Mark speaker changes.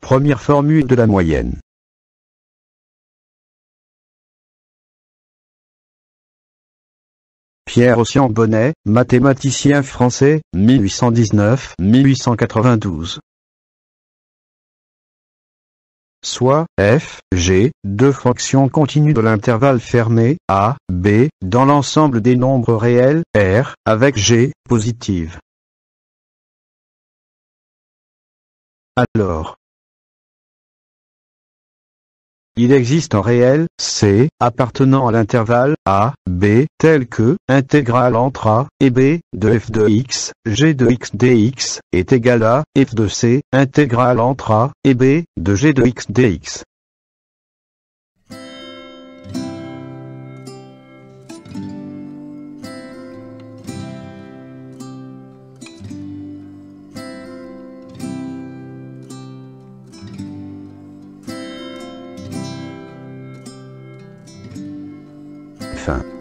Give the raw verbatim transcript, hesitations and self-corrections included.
Speaker 1: Première formule de la moyenne. Pierre Ossian-Bonnet, mathématicien français, mille huit cent dix-neuf à mille huit cent quatre-vingt-douze. Soit f, g, deux fonctions continues de l'intervalle fermé, a, b, dans l'ensemble des nombres réels, r, avec g, positive. Alors, il existe un réel, C, appartenant à l'intervalle A, B, tel que, intégrale entre A et B, de f de x, g de x dx, est égal à, f de C, intégrale entre A et B, de g de x dx. Fin.